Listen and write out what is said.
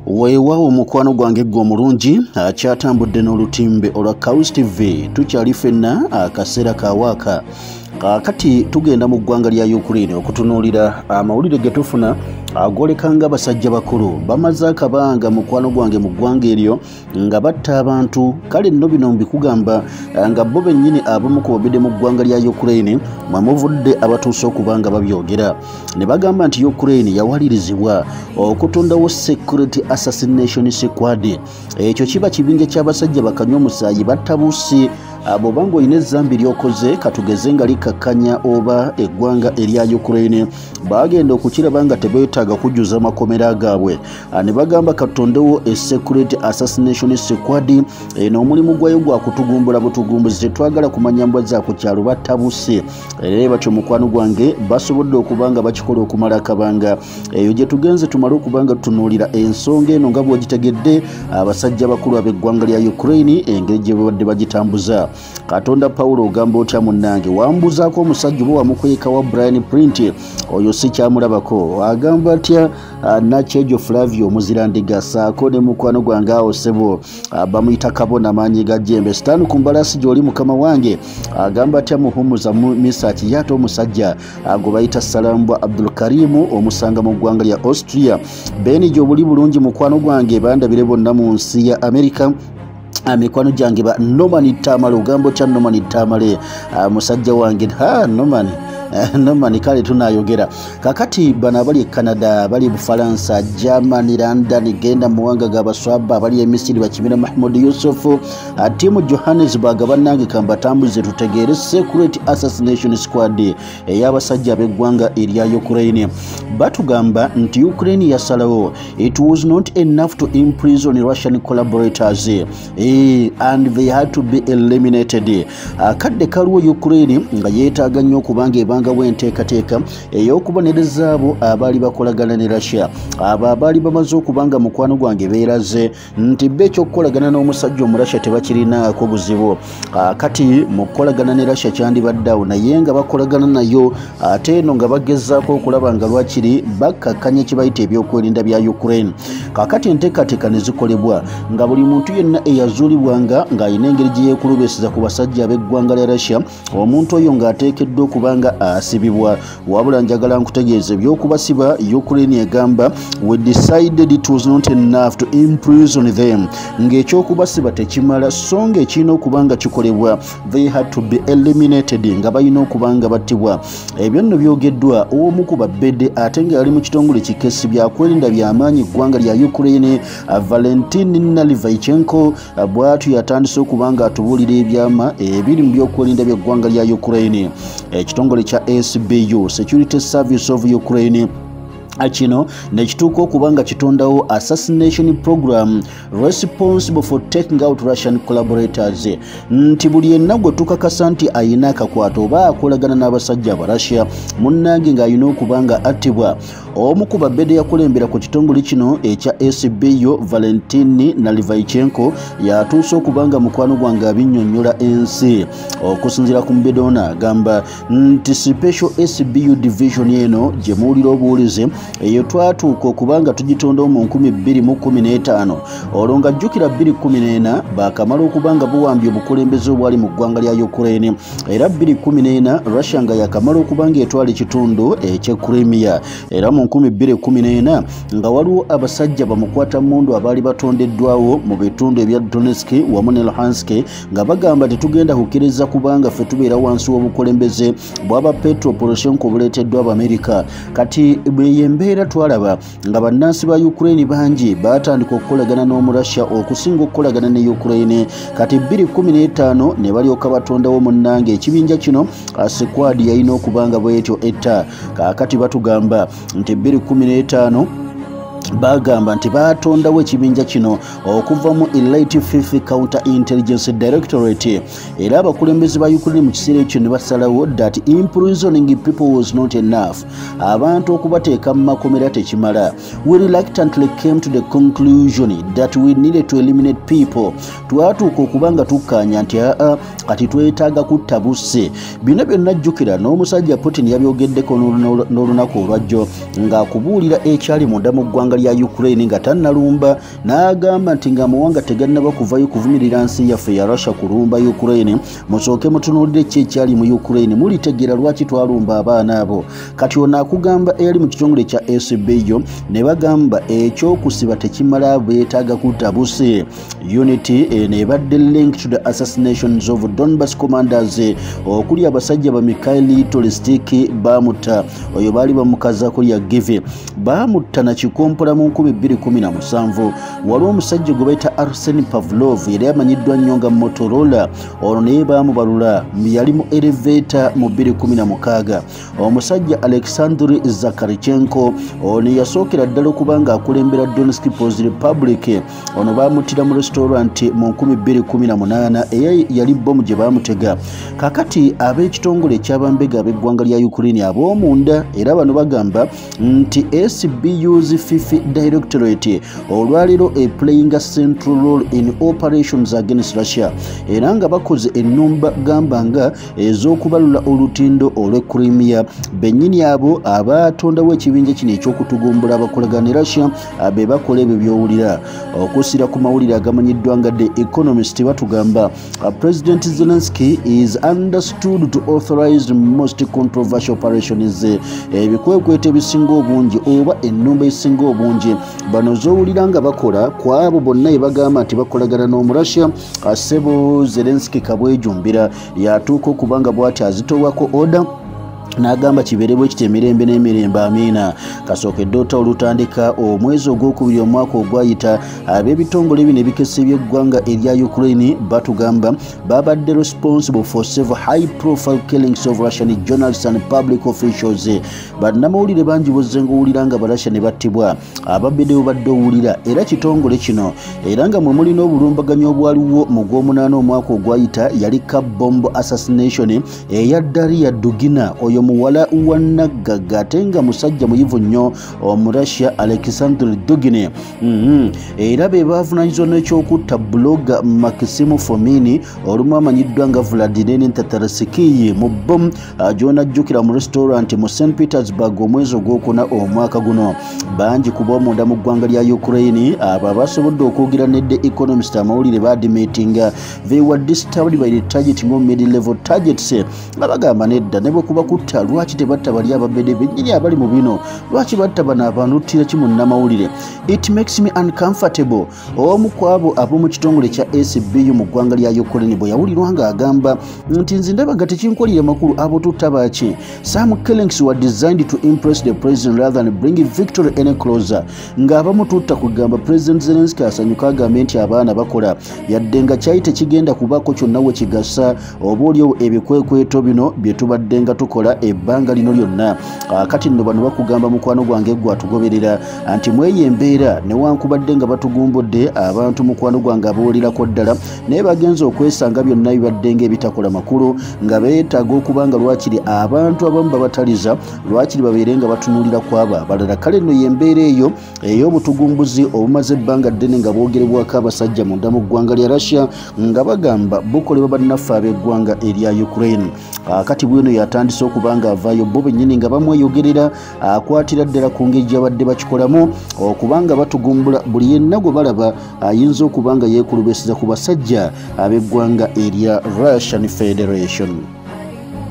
Weewaawo mukwano gwange gwo mulungi akyatambudde n'olutimbe olwa Kals TV tukyali ffenna akaseera kawaaka kati tugenda mu ggwanga lya Ukraine okutunuulira amawulire ge tufuna agolekanga abasajja bakulu bamaze akabanga mukwano gwange mu ggwanga eryo nga batta abantu kale nno bino mbikugamba nga bo bennyini abamu ku babidde mu ggwanga lya Ukraine mwamuvudde abatuuse okubanga babyogera ne bagamba nti Ukraine yawalirizibwa okutondawo security assassination squad. Ekyo kiba kibinja ky'abasajja bakanywa omusaayi battabuusi abo bango ine zambi lyokoze katugeze nga likakanya oba eggwanga erya Ukraine bagenda okukira banga tebetaaga kujjuza makomera gaabwe ne bagamba katondewo security assassination squad eno omulimu gwayo gwa kutugumbula butugumbuzi twagala kumanya mbwa za ku kyalo battabuse era batyo mukwano gwange basobodde okubanga bakikola okumala akabanga eyo gye tugenze tumale okubanga tunuulira ensonga eno nga bw'ogitegedde abasajja bakulu ab'eggwanga lya Ukraine engeri gye babadde bagitambuza. Katonda Paulo ogamba otya munnange wambuzaako omusajja oba wamukweka wa Brian Print oyo si kyamulabako agamba atya Nakyejo Flavio Muzirandiga saako ne mukwano gwange awo sebo bamuyita kabona maanyi ga jembe sitaanu ku mbalasi gy'oli mukama wange agamba atya muhumuza misaki yata omusajja ago bayita Salambwa Abdul Karimu omusanga mu ggwanga lya Austria beni gy'obuli bulungi mukwano gwange bandabire bonna mu nsi ya America mikwano gyange ba Nomani Tamale ogambo kya Nomani Tamale musajja wange Nomani kale tunayogera kakati bana bali Canada bali Bufaransa Germany London genda muwanga gabaswaba bali emisiri bakimira Mahmoud Yusuf timu Johannesburg banange kamba tambuze tutegere security assassination squad ey'abasajja ab'eggwanga erya Ukraine batugamba nti Ukraine yasalawo it was not enough to imprison Russian collaborators and they had to be eliminated. Kadde kaliwo Ukraine nga yeetaaga nnyo okubanga ebanga bw'enteekateeka ey'okubonereza abo abaali bakolagana ne Russia abo abaali bamaze okubanga mukwano gwange beeraze nti be ekyokukolagana n'omusajja omurasha tebakirinaako buzibu kati mu kukolagana ne Russia kyandibaddeawo naye nga bakolagana nayo ate eno nga bagezaako okulaba nga lwakiri bakkakkanya kibayita ebyokwerinda bya Ukraine kakati enteekateeka ne zikolebwa nga buli muntu yenna eyazuulibwanga ng'alina engeri gye yeekulubisiza ku basajja ab'eggwanga lya Russia omuntu oyo ng'ateekeddwa okubanga asibibwa wabula njagala nkutegeeza ebyokubasiba Ukraine egamba we decided it was not enough to imprison them ng'ekyokubasiba tekimala so ng'ekirina okubanga kikolebwa they had to be eliminated nga balina okubanga battibwa ebyo nno byogeddwa omu ku babbedde ate nga yali mu kitongole kikesi byakwerinda by'amaanyi eggwanga lya Ukraine Valentin Nalivaychenko bwatu yatandise okubanga atubuulira ebyama ebiri mu byokwerinda by'eggwanga lya Ukraine ekitongole kya SBU Security Service of Ukraine kino nekituuka okubanga kitondawo assassination program responsible for taking out Russian collaborators nti buli yenna gwe tukakasa nti ayina akakwata oba akolagana n'abasajja aba Russia munnange ng'ayina okubanga attibwa omu ku babbedde yakulembera ku kitongole kino ekya SBU Valentin Nalivaychenko yatuuse okubanga mukwano gwange abinnyonnyola ensi okusinziira ku mbedona agamba nti special SBU division eno gye muwulira obuwulize eyo twatuuka okubanga tugitondawo mu 2015 olwo nga jjukira 2014 bakamala okubanga buwambye obukulembeze obwali mu ggwanga lya Ukraine era 2014 Russia nga yakamala okubanga etwala ekitundu ekye Crimea era mu 2014 nga waliwo abasajja bamukwata mundu abaali batondeddwawo mu bitundu ebya Donetsk wamu ne Luhansk nga bagamba tetugenda kukkiriza kubanga ffe tubeera wansi w'obukulembeze bw'aba Petro Poroshenko obuleeteddwa Abamerika kati bweyembeera twalaba nga bannansi ba Ukraine bangi batandika okukolagana n'omurasha okusinga okukolagana ne Ukraine kati 2015 ne balyoka batondawo munnange ekibinja kino squad yalina okubanga bwetyo etta kakati batugamba nti 2015 bagamba nti batondawo ekibinja kino okuva mu Elite Fifth Counter Intelligence Directorate era abakulembeze ba Ukraine mu kiseera ekyo ne basalawo that imprisoning people was not enough abantu okubateeka mu makomera tekimala we reluctantly came to the conclusion that we needed to eliminate people twatuuka okubanga tukkaanya nti kati twetaaga kutta busse bino byonna jjukira n'omusajja Putin yabyogeddeko n'olunaku olwajjo ng'akubuulira ekyali munda mu ggwanga ggwanga lya Ukraine nga tannalumba n'agamba nti ng'amawanga tegannaba kuvayo kuvumirira nsi yaffe ya Russia kulumba Ukraine musooke mutunuulire ki ekyali mu Ukraine mulitegeera lwaki twalumba abaana abo kati ono akugamba eyali mu kitongole kya SBU ne bagamba ekyokusiba tekimala beetaaga kutabuse unity nebadde linked to the assassinations of Donbas commanders okuli abasajja ba Mikhail Tolestik bamutta oyo baali bamukaza kulya give bamutta na kikompola mu 2017 waliwo omusajja gwe bayita Arseny Pavlov yali amanyiddwa nnyo nga Motorola ono naye baamubalula yali mu elevator mu 2016 omusajja Alexander Zakarchenko ono yasookera ddala okubanga akulembera Donetsk People's Republic ono bamuttira mu restaurant mu 2018 yali bomu gye bamutega kakati ab'ekitongole ekyabambega ab'eggwanga lya Ukraine ab'omunda era bano bagamba nti SBU's FIFI Directorate olwaliro playing a central role in operations against Russia era nga bakoze ennumba gambanga ez'okubalula olutindo olw'e Crimea bennyini abo abatondawo ekibinja kino ekyokutugumbula abakolagana ne Russia be bakola ebyo by'owulira okussira ku mawulire agamanyiddwa nga The Economist batugamba President Zelensky is understood to authorize the most controversial operations ebikwekweta ebisinga obungi oba ennumba esinga obungi bano z'owulira nga bakola ku abo bonna bagamba nti bakolagana n'Omurussia Sebo Zelensky kabwejumbira yatuuka okubanga bw'ati azitowako order n'agamba kibeerebwe kiti emirembe n'emirembe amiina kasookedde ota olutandika omwezi ogwokubiri omwaka ogwayita ab'ebitongole bino ebikese by'eggwanga erya Ukraine batugamba babadde responsible for several high profile killings of Russian journalists and public officials bannamawulire bangi bozze ng'owulira nga Barussia ne battibwa ababeddewo badde owulira era kitongole kino era nga mwe mulina obulumbaganyo obwaliwo mu gw'omunaana omwaka ogwayita yali bomb assassination eya Daria Dugina oyo muwala wa Naggaga ate nga musajja muyivu nnyo Omurussia Alexander Dugine era be baavunanyizibwa n'ekyokutta blogger Maximo Fomini olumu amanyiddwa nga Vladimir Tatarskiy mu bom gy'onajjukira mu restaurant mu St Petersburg omwezi ogwokuna omwaka guno bangi kuba omunda mu ggwanga lya Ukraine abo abasobodde okwogera ne The Economist amawulire baadimitinga they were disturbed by the targeting of mid-level targets abagamba nedda ne bwe kuba kutta lwaki tebatta bali ababede bennyini abali mu bino lwaki batta bano abantu ttira ki munnamawulire it makes me uncomfortable omu ku abo ab'omu kitongole kya SBU mu ggwanga lya Ukraine bwe yawulirwa nga agamba nti nze ndaba nga tekinkolire makulu abo tutta baki some killings were designed to impress the president rather than bring victory any closer ng'abamu tutta kugamba President Zelensky asanyuka agambe nti abaana bakola yadde nga kyali tekigenda kubaako kyonna we kigasa oba olio ebikwekweto bino bye tubadde nga tukola ebbanga lino lyonna kati nno bano bakugamba mukwano gwange gwe atugoberera anti mweyembeera newankubadde nga batugumbudde abantu mukwano gwange abawulirako ddala naye bagenza okwesanga byonna bibadde ng'ebitakola makulu nga beetaaga okubanga lwakiri abantu abamu babataliza lwakiri babeere nga batunuulira ku abo abalala kale nno yembeera eyo ey'obutugumbuzi obumaze ebbanga ddene nga bwogerebwako abasajja munda mu ggwanga lya Russia nga bagamba bukolebwa bannaffe ab'eggwanga erya Ukraine kati bwino yatandise okubanga avaayo bo bennyini nga bamweyogerera akwatira ddala ku ngeri gy'abadde bakikolamu okubanga batugumbula buli yenna gwe balaba ayinza okubanga yeekulubesiza ku basajja ab'eggwanga erya Russian Federation.